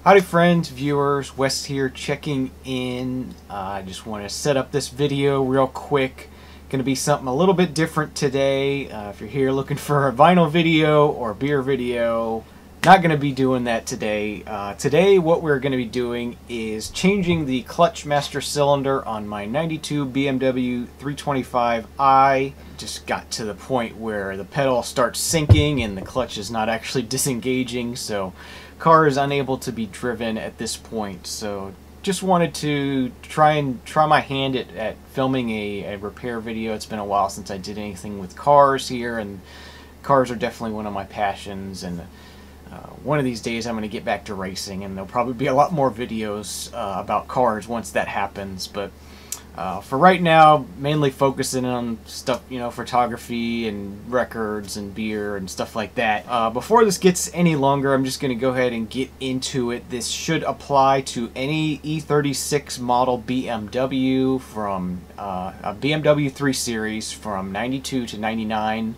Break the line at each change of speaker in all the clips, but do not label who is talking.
Howdy friends, viewers, Wes here checking in. I just want to set up this video real quick. Going to be something a little bit different today. If you're here looking for a vinyl video or beer video, not going to be doing that today. Today what we're going to be doing is changing the clutch master cylinder on my 92 BMW 325i. Just got to the point where the pedal starts sinking and the clutch is not actually disengaging, so car is unable to be driven at this point. So just wanted to try my hand at filming a repair video. It's been a while since I did anything with cars here, and cars are definitely one of my passions, and one of these days I'm going to get back to racing, and there'll probably be a lot more videos about cars once that happens. But for right now, mainly focusing on stuff, you know, photography and records and beer and stuff like that. Before this gets any longer, I'm just going to go ahead and get into it. This should apply to any E36 model BMW from a BMW 3 Series from 92 to 99.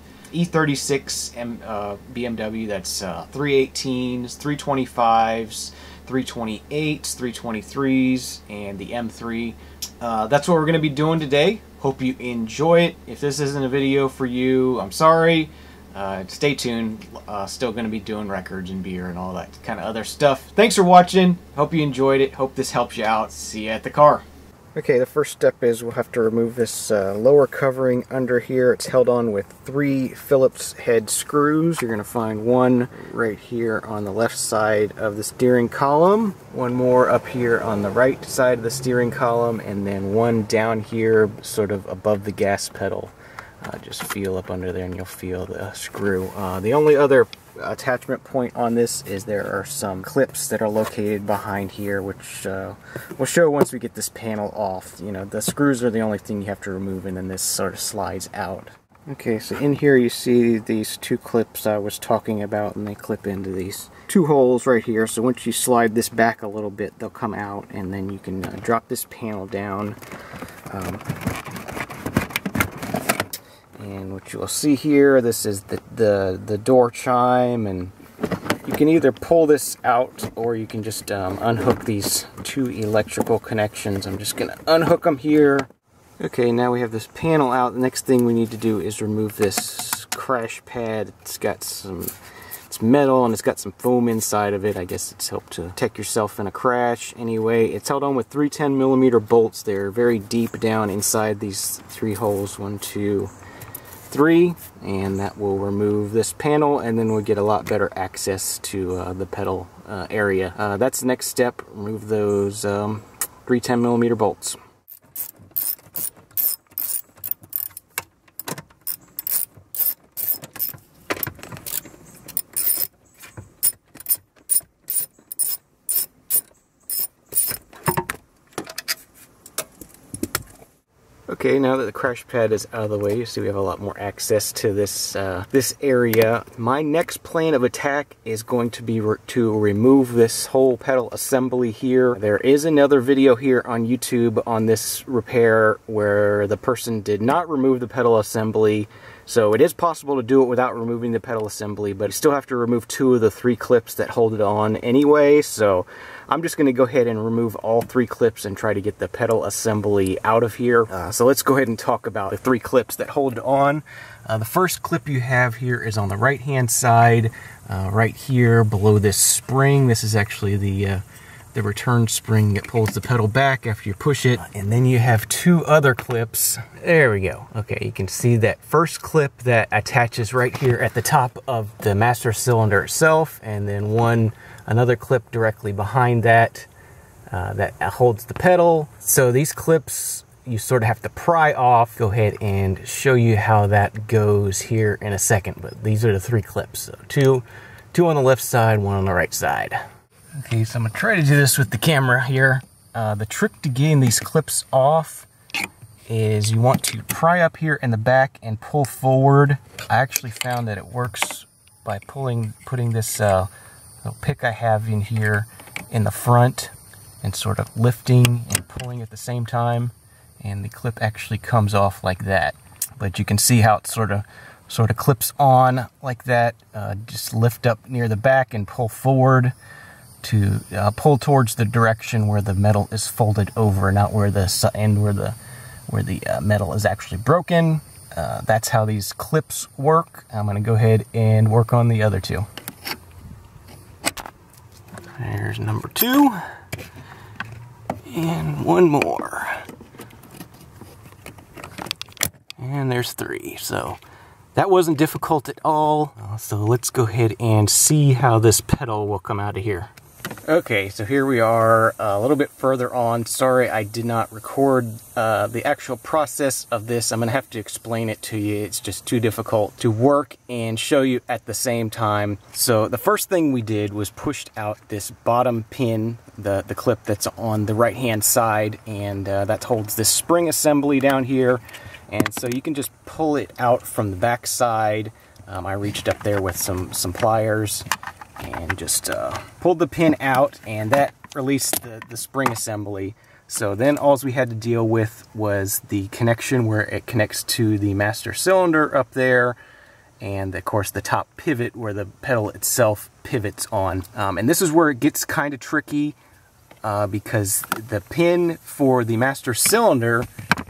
E36 BMW, that's 318s, 325s, 328s, 323s, and the M3. That's what we're going to be doing today. Hope you enjoy it. If this isn't a video for you, I'm sorry. Stay tuned. Still going to be doing records and beer and all that kind of other stuff. Thanks for watching. Hope you enjoyed it. Hope this helps you out. See you at the car. Okay, the first step is we'll have to remove this lower covering under here. It's held on with 3 Phillips head screws. You're going to find one right here on the left side of the steering column, one more up here on the right side of the steering column, and then one down here sort of above the gas pedal. Just feel up under there and you'll feel the screw. The only other attachment point on this is there are some clips that are located behind here, which we'll show once we get this panel off. You know, the screws are the only thing you have to remove, and then this sort of slides out. Okay, so in here you see these 2 clips I was talking about, and they clip into these 2 holes right here. So once you slide this back a little bit, they'll come out, and then you can drop this panel down. And what you'll see here, this is the door chime, and you can either pull this out or you can just unhook these 2 electrical connections. I'm just going to unhook them here. Okay, now we have this panel out. The next thing we need to do is remove this crash pad. It's got it's metal and it's got some foam inside of it. I guess it's helped to protect yourself in a crash. Anyway, it's held on with 3 10mm bolts. They're very deep down inside these 3 holes. 1, 2, 3, and that will remove this panel, and then we'll get a lot better access to the pedal area. That's the next step. Remove those 3 10mm bolts. Okay, now that the crash pad is out of the way, you see we have a lot more access to this this area. My next plan of attack is going to be to remove this whole pedal assembly here. There is another video here on YouTube on this repair where the person did not remove the pedal assembly. So it is possible to do it without removing the pedal assembly, but you still have to remove 2 of the 3 clips that hold it on anyway. So I'm just going to go ahead and remove all 3 clips and try to get the pedal assembly out of here. So let's go ahead and talk about the 3 clips that hold it on. The first clip you have here is on the right hand side, right here below this spring. This is actually the return spring that pulls the pedal back after you push it. And then you have 2 other clips. There we go. Okay, you can see that first clip that attaches right here at the top of the master cylinder itself, and then another clip directly behind that that holds the pedal. So these clips you sort of have to pry off. Go ahead and show you how that goes here in a second, but these are the 3 clips. So two on the left side, 1 on the right side. Okay, so I'm going to try to do this with the camera here. The trick to getting these clips off is you want to pry up here in the back and pull forward. I actually found that it works by putting this little pick I have in here in the front and sort of lifting and pulling at the same time, and the clip actually comes off like that. But you can see how it sort of clips on like that. Just lift up near the back and pull forward to pull towards the direction where the metal is folded over, not where the end where the metal is actually broken. That's how these clips work. I'm going to go ahead and work on the other two. There's number 2. And one more. And there's 3. So that wasn't difficult at all. So let's go ahead and see how this pedal will come out of here. Okay, so here we are a little bit further on. Sorry I did not record the actual process of this. I'm going to have to explain it to you. It's just too difficult to work and show you at the same time. So the first thing we did was pushed out this bottom pin, the clip that's on the right hand side, and that holds this spring assembly down here. And so you can just pull it out from the back side. I reached up there with some pliers and just pulled the pin out, and that released the spring assembly. So then all we had to deal with was the connection where it connects to the master cylinder up there, and of course the top pivot where the pedal itself pivots on. And this is where it gets kind of tricky because the pin for the master cylinder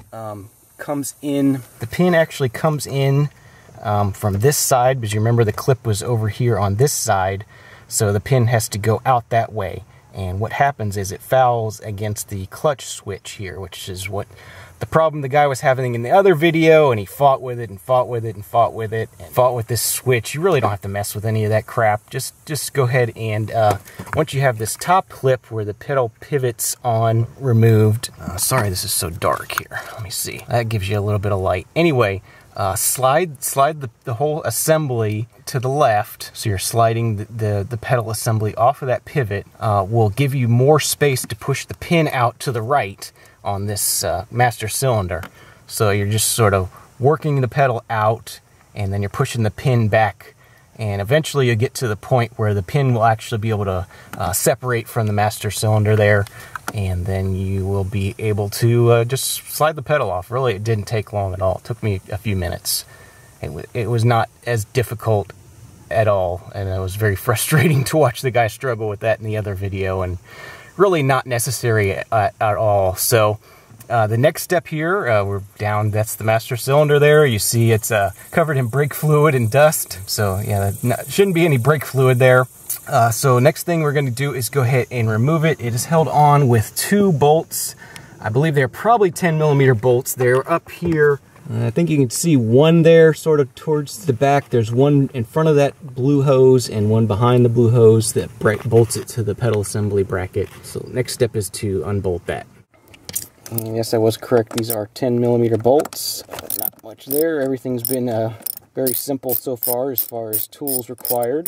comes in. The pin actually comes in from this side, because you remember the clip was over here on this side, so the pin has to go out that way. And what happens is it fouls against the clutch switch here, which is what the problem the guy was having in the other video, and he fought with it and fought with it and fought with it and fought with this switch. You really don't have to mess with any of that crap. Just go ahead and once you have this top clip where the pedal pivots on removed, sorry this is so dark here, let me see, that gives you a little bit of light. Anyway, slide the whole assembly to the left, so you're sliding the pedal assembly off of that pivot. Will give you more space to push the pin out to the right on this master cylinder. So you're just sort of working the pedal out, and then you're pushing the pin back, and eventually you'll get to the point where the pin will actually be able to separate from the master cylinder there, and then you will be able to just slide the pedal off. Really, it didn't take long at all. It took me a few minutes. It was not as difficult at all, and it was very frustrating to watch the guy struggle with that in the other video, and really not necessary at all. So the next step here, we're down, that's the master cylinder there. You see it's covered in brake fluid and dust. So yeah, shouldn't be any brake fluid there. So next thing we're going to do is go ahead and remove it. It is held on with 2 bolts. I believe they're probably 10mm bolts. They're up here. I think you can see one there sort of towards the back. There's one in front of that blue hose and one behind the blue hose that bolts it to the pedal assembly bracket. So next step is to unbolt that. And yes, I was correct. These are 10mm bolts. Not much there. Everything's been very simple so far as tools required.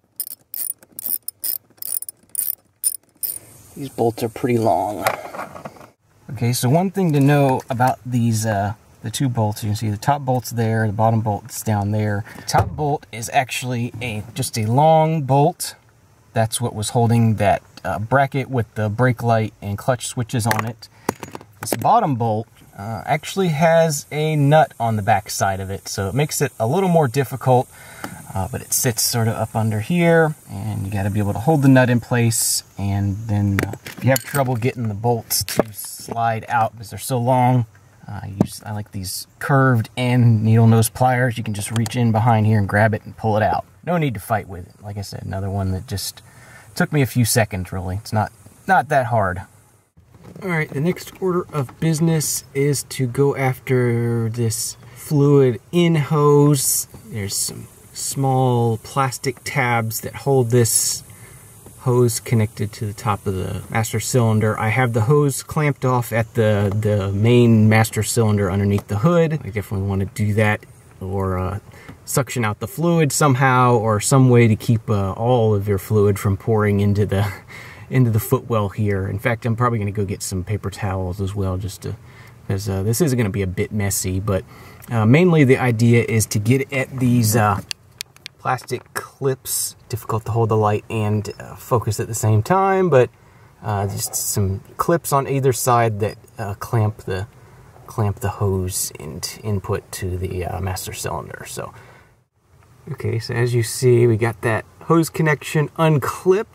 These bolts are pretty long. Okay, so one thing to know about these the 2 bolts, you can see the top bolt's there, the bottom bolt's down there. The top bolt is actually just a long bolt. That's what was holding that bracket with the brake light and clutch switches on it. This bottom bolt actually has a nut on the back side of it, so it makes it a little more difficult, but it sits sort of up under here, and you got to be able to hold the nut in place. And then if you have trouble getting the bolts to slide out because they're so long, I like these curved end needle nose pliers. You can just reach in behind here and grab it and pull it out. No need to fight with it. Like I said, another one that just took me a few seconds, really. It's not that hard. Alright, the next order of business is to go after this fluid in hose. There's some small plastic tabs that hold this hose connected to the top of the master cylinder. I have the hose clamped off at the main master cylinder underneath the hood. I definitely want to do that, or suction out the fluid somehow, or some way to keep all of your fluid from pouring into the footwell here. In fact, I'm probably going to go get some paper towels as well, just to, because this is going to be a bit messy. But mainly the idea is to get at these plastic clips. Difficult to hold the light and focus at the same time, but just some clips on either side that clamp the hose and input to the master cylinder. So okay, so as you see, we got that hose connection unclipped.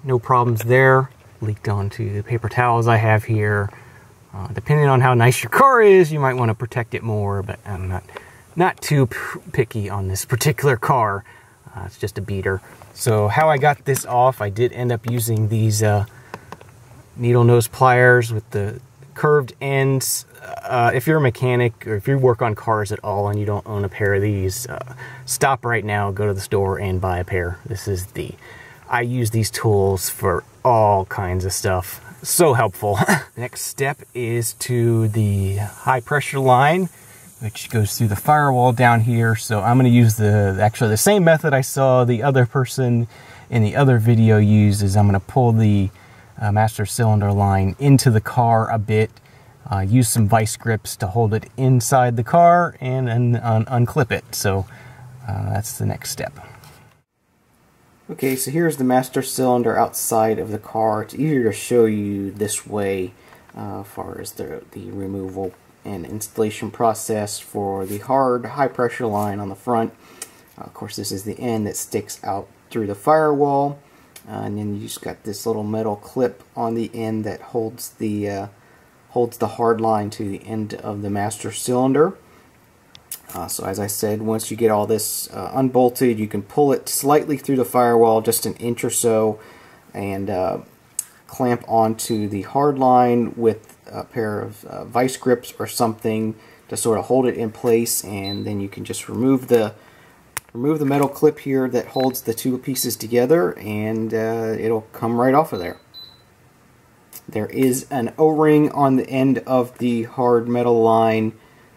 no problems there. Leaked onto the paper towels I have here. Depending on how nice your car is, you might want to protect it more, but I'm not too picky on this particular car. It's just a beater. So how I got this off, I did end up using these needle nose pliers with the curved ends. If you're a mechanic or if you work on cars at all and you don't own a pair of these, stop right now, go to the store and buy a pair. I use these tools for all kinds of stuff. So helpful. Next step is to the high pressure line, which goes through the firewall down here. So I'm going to use actually the same method I saw the other person in the other video use. Is I'm going to pull the master cylinder line into the car a bit, use some vice grips to hold it inside the car, and then unclip it. So that's the next step. Okay, so here's the master cylinder outside of the car. It's easier to show you this way as far as the removal and installation process for the hard high pressure line on the front. Of course, this is the end that sticks out through the firewall, and then you just got this little metal clip on the end that holds the hard line to the end of the master cylinder. So as I said, once you get all this unbolted, you can pull it slightly through the firewall, just an inch or so, and clamp onto the hard line with a pair of vice grips or something to sort of hold it in place, and then you can just remove the metal clip here that holds the two pieces together, and it'll come right off of there. There is an O-ring on the end of the hard metal line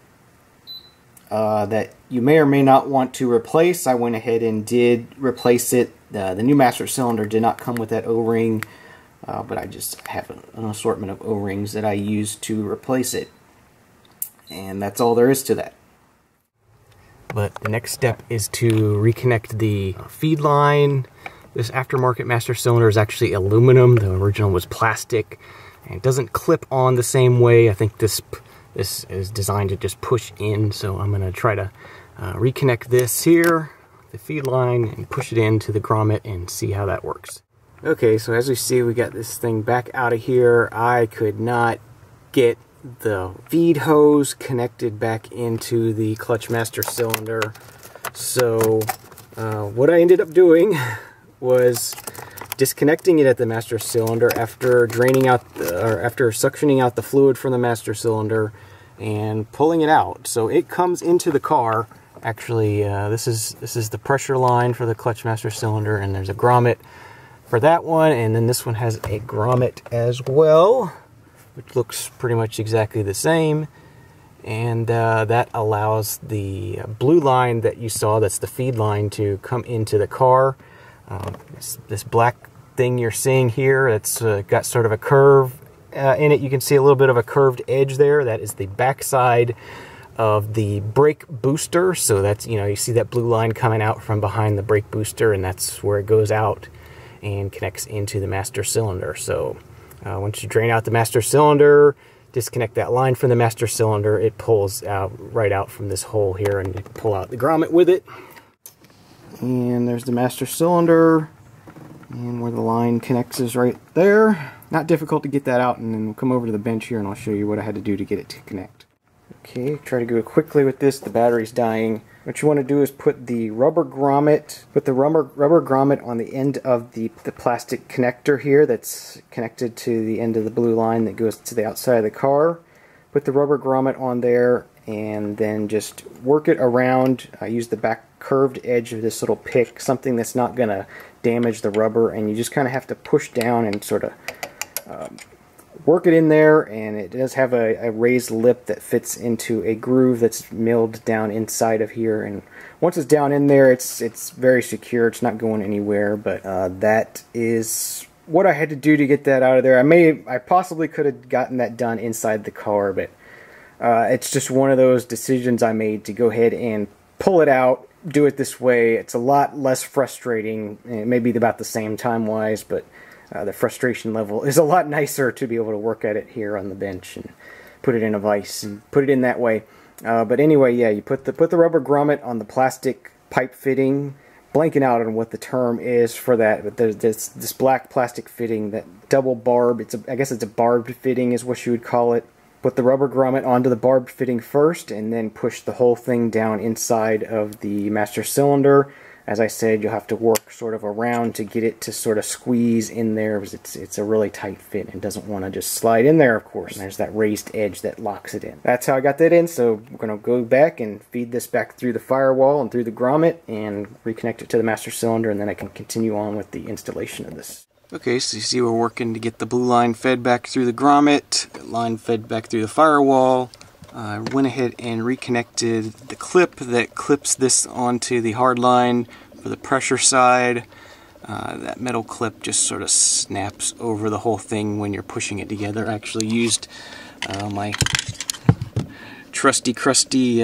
that you may or may not want to replace. I went ahead and did replace it. The new master cylinder did not come with that O-ring, but I just have an assortment of O-rings that I use to replace it. And that's all there is to that. But the next step is to reconnect the feed line. This aftermarket master cylinder is actually aluminum. The original was plastic, and it doesn't clip on the same way. I think this is designed to just push in, so I'm going to try to reconnect this here, the feed line, and push it into the grommet and see how that works. Okay, so as we see, we got this thing back out of here. I could not get the feed hose connected back into the clutch master cylinder, so what I ended up doing was disconnecting it at the master cylinder after draining out after suctioning out the fluid from the master cylinder and pulling it out. So it comes into the car. Actually, this is the pressure line for the clutch master cylinder, and there's a grommet for that one, and then this one has a grommet as well, which looks pretty much exactly the same. And that allows the blue line that you saw, that's the feed line, to come into the car. This black thing you're seeing here, it's got sort of a curve in it. You can see a little bit of a curved edge there. That is the backside of the brake booster. So that's, you see that blue line coming out from behind the brake booster, and that's where it goes out and connects into the master cylinder. So once you drain out the master cylinder, disconnect that line from the master cylinder, it pulls out right out from this hole here, and you pull out the grommet with it. And there's the master cylinder, and where the line connects is right there. Not difficult to get that out, and then we'll come over to the bench here and I'll show you what I had to do to get it to connect. Okay, try to go quickly with this. The battery's dying. What you want to do is put the rubber grommet on the end of the plastic connector here that's connected to the end of the blue line that goes to the outside of the car. Put the rubber grommet on there, and then just work it around. Use the back curved edge of this little pick, something that's not going to damage the rubber, and you just kind of have to push down and sort of work it in there. And it does have a raised lip that fits into a groove that's milled down inside of here, and once it's down in there, it's very secure. It's not going anywhere. But that is what I had to do to get that out of there. I possibly could have gotten that done inside the car, but it's just one of those decisions I made to go ahead and pull it out, do it this way. It's a lot less frustrating. It may be about the same time-wise, but the frustration level is a lot nicer to be able to work at it here on the bench and put it in a vise and put it in that way. But anyway, yeah, you put the rubber grommet on the plastic pipe fitting, blanking out on what the term is for that, but there's this black plastic fitting, that double barb. I guess it's a barbed fitting is what you would call it. Put the rubber grommet onto the barbed fitting first, and then push the whole thing down inside of the master cylinder. As I said, you'll have to work sort of around to get it to sort of squeeze in there, because it's a really tight fit and doesn't want to just slide in there, of course. And there's that raised edge that locks it in. That's how I got that in, so we're going to go back and feed this back through the firewall and through the grommet and reconnect it to the master cylinder, and then I can continue on with the installation of this. Okay, so you see we're working to get the blue line fed back through the grommet, the line fed back through the firewall. I went ahead and reconnected the clip that clips this onto the hard line for the pressure side. That metal clip just sort of snaps over the whole thing when you're pushing it together. I actually used my trusty crusty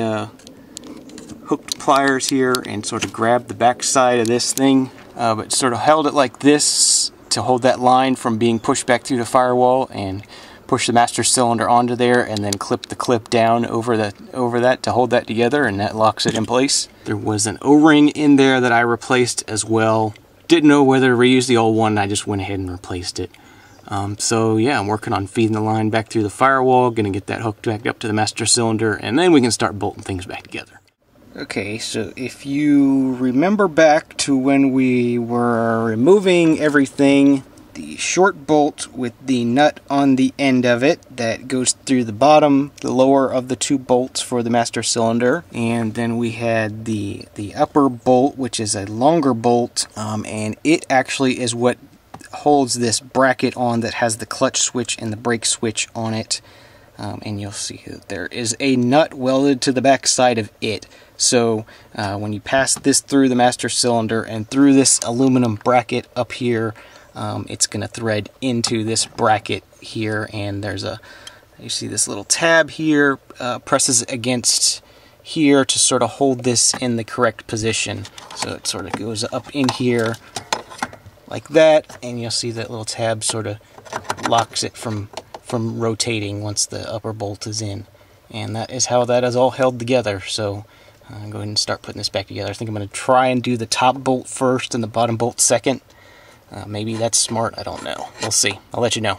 hooked pliers here and sort of grabbed the back side of this thing, but sort of held it like this to hold that line from being pushed back through the firewall, and push the master cylinder onto there, and then clip the clip down over that to hold that together, and that locks it in place. There was an O-ring in there that I replaced as well. Didn't know whether to reuse the old one, I just went ahead and replaced it. So yeah, I'm working on feeding the line back through the firewall, gonna get that hooked back up to the master cylinder, and then we can start bolting things back together. Okay, so if you remember back to when we were removing everything, the short bolt with the nut on the end of it that goes through the bottom, the lower of the two bolts for the master cylinder, and then we had the upper bolt, which is a longer bolt, and it actually is what holds this bracket on that has the clutch switch and the brake switch on it. And you'll see that there is a nut welded to the back side of it. So when you pass this through the master cylinder and through this aluminum bracket up here, it's going to thread into this bracket here, and you see this little tab here, presses against here to sort of hold this in the correct position. So it sort of goes up in here like that, and you'll see that little tab sort of locks it from rotating once the upper bolt is in. And that is how that is all held together. So I'm going to start putting this back together. I think I'm going to try and do the top bolt first and the bottom bolt second. Maybe that's smart, I don't know. We'll see. I'll let you know.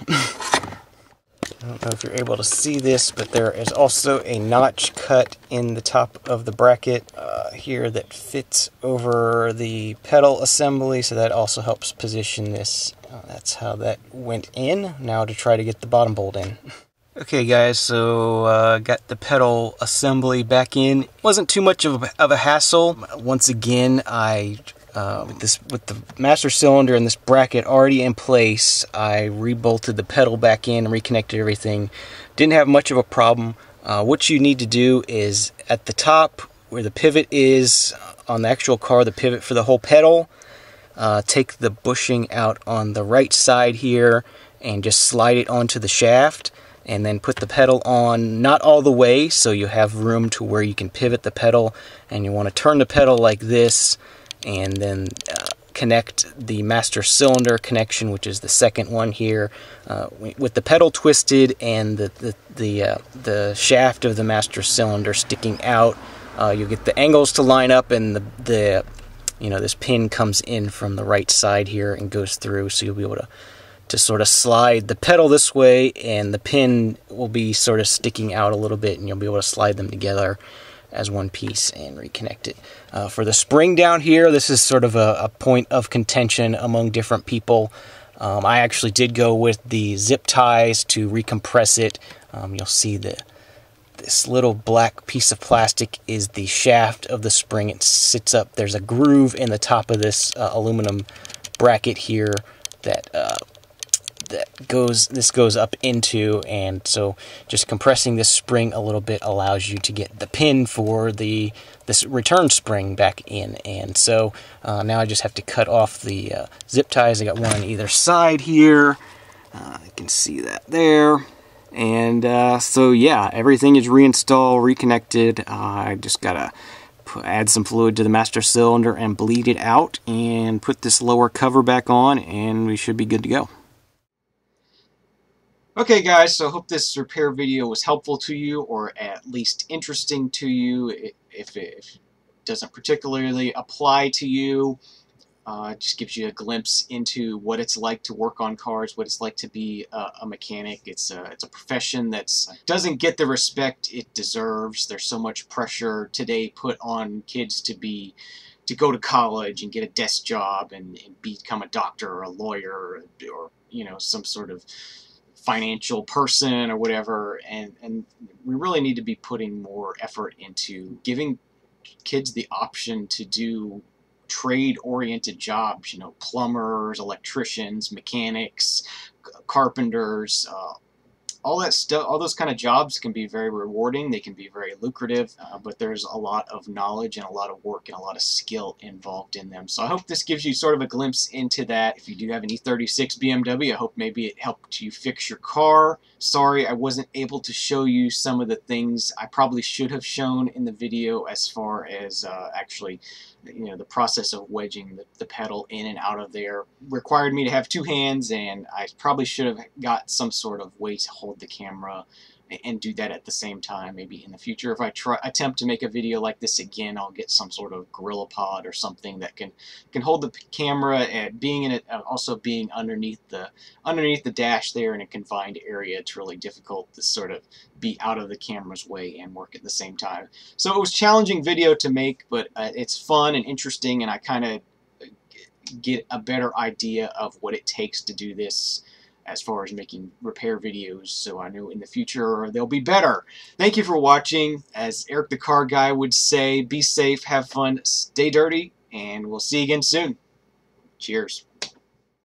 I don't know if you're able to see this, but there is also a notch cut in the top of the bracket here that fits over the pedal assembly, so that also helps position this. That's how that went in. Now to try to get the bottom bolt in. Okay guys, so got the pedal assembly back in. Wasn't too much of a hassle. Once again, with the master cylinder and this bracket already in place, I rebolted the pedal back in and reconnected everything. Didn't have much of a problem. What you need to do is at the top where the pivot is on the actual car, the pivot for the whole pedal, take the bushing out on the right side here and just slide it onto the shaft, and then put the pedal on, not all the way, so you have room to where you can pivot the pedal, and you want to turn the pedal like this, and then connect the master cylinder connection, which is the second one here, with the pedal twisted and the shaft of the master cylinder sticking out. You'll get the angles to line up, and this pin comes in from the right side here and goes through, so you'll be able to sort of slide the pedal this way, and the pin will be sort of sticking out a little bit, and you'll be able to slide them together as one piece and reconnect it. For the spring down here, this is sort of a point of contention among different people. I actually did go with the zip ties to recompress it. You'll see this little black piece of plastic is the shaft of the spring. It sits up. There's a groove in the top of this aluminum bracket here that this goes up into, and so just compressing this spring a little bit allows you to get the pin for this return spring back in. And so now I just have to cut off the zip ties. I got one on either side here. You can see that there. And so yeah, everything is reinstalled, reconnected. I just gotta add some fluid to the master cylinder and bleed it out, and put this lower cover back on, and we should be good to go. Okay guys, so I hope this repair video was helpful to you, or at least interesting to you. If doesn't particularly apply to you. It just gives you a glimpse into what it's like to work on cars, what it's like to be a mechanic. It's a profession that doesn't get the respect it deserves. There's so much pressure today put on kids to go to college and get a desk job and become a doctor or a lawyer or you know, some sort of financial person or whatever. And we really need to be putting more effort into giving kids the option to do trade-oriented jobs, you know, plumbers, electricians, mechanics, carpenters, all that stuff. All those kind of jobs can be very rewarding. They can be very lucrative, but there's a lot of knowledge and a lot of work and a lot of skill involved in them. So I hope this gives you sort of a glimpse into that. If you do have an E36 BMW, I hope maybe it helped you fix your car. Sorry I wasn't able to show you some of the things I probably should have shown in the video, as far as actually, you know, the process of wedging the pedal in and out of there required me to have two hands, and I probably should have got some sort of way to hold the camera and do that at the same time. Maybe in the future, if I attempt to make a video like this again, I'll get some sort of GorillaPod or something that can hold the camera and being in it, also being underneath the dash there in a confined area. It's really difficult to sort of be out of the camera's way and work at the same time. So it was a challenging video to make, but it's fun and interesting, and I kind of get a better idea of what it takes to do this as far as making repair videos, so I know in the future they'll be better. Thank you for watching. As Eric the Car Guy would say, be safe, have fun, stay dirty, and we'll see you again soon. Cheers.